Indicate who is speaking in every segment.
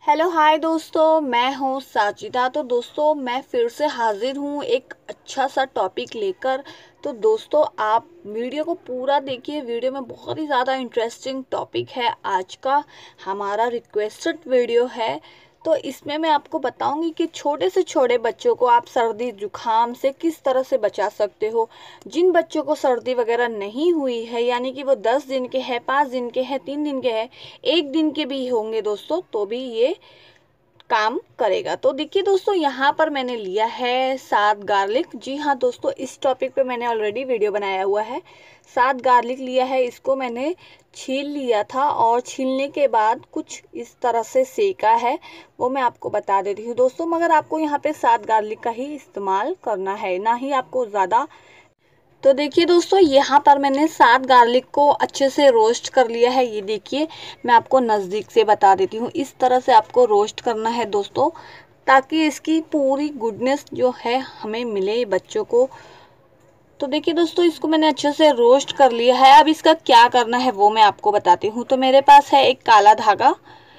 Speaker 1: Hello hi दोस्तों, मैं हूँ साजिदा। तो दोस्तों मैं फिर से हाजिर हूँ एक अच्छा सा टॉपिक लेकर। तो दोस्तों आप वीडियो को पूरा देखिए, वीडियो में बहुत ही ज़्यादा इंटरेस्टिंग टॉपिक है। आज का हमारा रिक्वेस्टेड वीडियो है। तो इसमें मैं आपको बताऊंगी कि छोटे से छोटे बच्चों को आप सर्दी जुकाम से किस तरह से बचा सकते हो। जिन बच्चों को सर्दी वगैरह नहीं हुई है, यानी कि वो 10 दिन के हैं, 5 दिन के हैं, 3 दिन के हैं, 1 दिन के भी होंगे दोस्तों, तो भी ये काम करेगा। तो देखिए दोस्तों, यहाँ पर मैंने लिया है 7 गार्लिक। जी हाँ दोस्तों, इस टॉपिक पे मैंने ऑलरेडी वीडियो बनाया हुआ है। 7 गार्लिक लिया है, इसको मैंने छील लिया था और छीलने के बाद कुछ इस तरह से सेका है, वो मैं आपको बता देती हूँ दोस्तों। मगर आपको यहाँ पे 7 गार्लिक का ही इस्तेमाल करना है, ना ही आपको ज़्यादा। तो देखिए दोस्तों, यहाँ पर मैंने 7 गार्लिक को अच्छे से रोस्ट कर लिया है। ये देखिए, मैं आपको नज़दीक से बता देती हूँ, इस तरह से आपको रोस्ट करना है दोस्तों, ताकि इसकी पूरी गुडनेस जो है हमें मिले बच्चों को। तो देखिए दोस्तों, इसको मैंने अच्छे से रोस्ट कर लिया है। अब इसका क्या करना है वो मैं आपको बताती हूँ। तो मेरे पास है एक काला धागा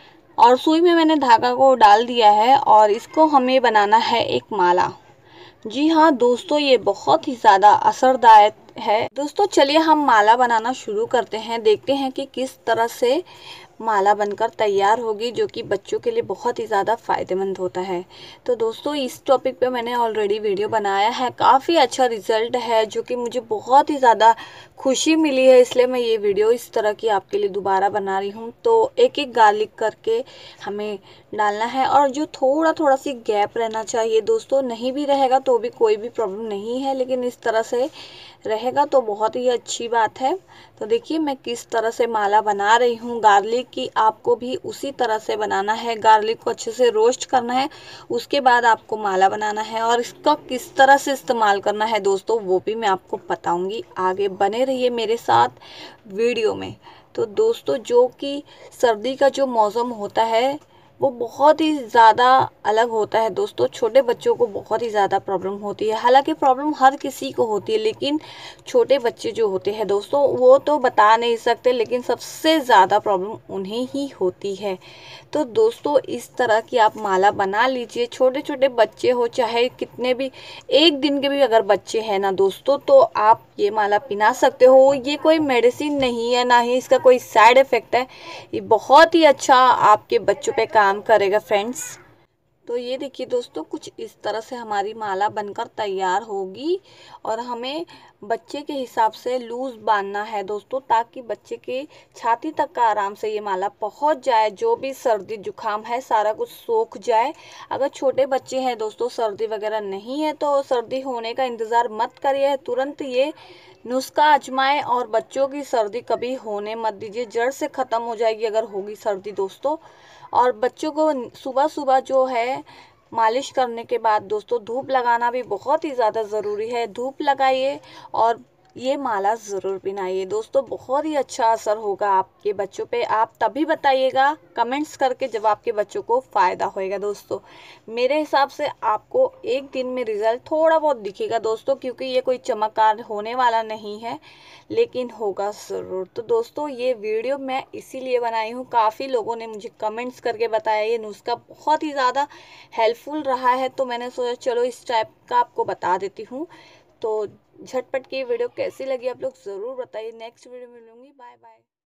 Speaker 1: और सुई में मैंने धागा को डाल दिया है और इसको हमें बनाना है एक माला। जी हाँ दोस्तों, ये बहुत ही ज़्यादा असरदायक है। दोस्तों चलिए हम माला बनाना शुरू करते हैं, देखते हैं कि किस तरह से माला बनकर तैयार होगी, जो कि बच्चों के लिए बहुत ही ज़्यादा फ़ायदेमंद होता है। तो दोस्तों इस टॉपिक पे मैंने ऑलरेडी वीडियो बनाया है, काफ़ी अच्छा रिजल्ट है, जो कि मुझे बहुत ही ज़्यादा खुशी मिली है, इसलिए मैं ये वीडियो इस तरह की आपके लिए दोबारा बना रही हूँ। तो एक एक गार्लिक करके हमें डालना है और जो थोड़ा थोड़ा सी गैप रहना चाहिए दोस्तों, नहीं भी रहेगा तो भी कोई भी प्रॉब्लम नहीं है, लेकिन इस तरह से रहेगा तो बहुत ही अच्छी बात है। तो देखिए मैं किस तरह से माला बना रही हूँ गार्लिक की, आपको भी उसी तरह से बनाना है। गार्लिक को अच्छे से रोस्ट करना है, उसके बाद आपको माला बनाना है और इसका किस तरह से इस्तेमाल करना है दोस्तों, वो भी मैं आपको बताऊंगी। आगे बने रहिए मेरे साथ वीडियो में। तो दोस्तों जो कि सर्दी का जो मौसम होता है वो बहुत ही ज़्यादा अलग होता है दोस्तों। छोटे बच्चों को बहुत ही ज़्यादा प्रॉब्लम होती है, हालांकि प्रॉब्लम हर किसी को होती है, लेकिन छोटे बच्चे जो होते हैं दोस्तों वो तो बता नहीं सकते, लेकिन सबसे ज़्यादा प्रॉब्लम उन्हें ही होती है। तो दोस्तों इस तरह की आप माला बना लीजिए। छोटे छोटे बच्चे हो चाहे कितने भी, 1 दिन के भी अगर बच्चे हैं ना दोस्तों, तो आप ये माला पिला सकते हो। ये कोई मेडिसिन नहीं है, ना ही इसका कोई साइड इफ़ेक्ट है। ये बहुत ही अच्छा आपके बच्चों पे काम करेगा फ्रेंड्स। तो ये देखिए दोस्तों, कुछ इस तरह से हमारी माला बनकर तैयार होगी और हमें बच्चे के हिसाब से लूज बांधना है दोस्तों, ताकि बच्चे के छाती तक का आराम से ये माला पहुंच जाए। जो भी सर्दी जुकाम है सारा कुछ सूख जाए। अगर छोटे बच्चे हैं दोस्तों, सर्दी वगैरह नहीं है, तो सर्दी होने का इंतज़ार मत करिए, तुरंत ये नुस्खा आजमाएं और बच्चों की सर्दी कभी होने मत दीजिए। जड़ से ख़त्म हो जाएगी अगर होगी सर्दी दोस्तों। और बच्चों को सुबह सुबह जो है मालिश करने के बाद दोस्तों धूप लगाना भी बहुत ही ज़्यादा ज़रूरी है। धूप लगाइए और ये माला ज़रूर पहनाइए दोस्तों, बहुत ही अच्छा असर होगा आपके बच्चों पे। आप तभी बताइएगा कमेंट्स करके जब आपके बच्चों को फ़ायदा होएगा दोस्तों। मेरे हिसाब से आपको 1 दिन में रिज़ल्ट थोड़ा बहुत दिखेगा दोस्तों, क्योंकि ये कोई चमत्कार होने वाला नहीं है, लेकिन होगा ज़रूर। तो दोस्तों ये वीडियो मैं इसीलिए बनाई हूँ, काफ़ी लोगों ने मुझे कमेंट्स करके बताया ये नुस्खा बहुत ही ज़्यादा हेल्पफुल रहा है, तो मैंने सोचा चलो इस टाइप का आपको बता देती हूँ। तो झटपट की वीडियो कैसी लगी आप लोग ज़रूर बताइए। नेक्स्ट वीडियो में मिलूंगी, बाय बाय।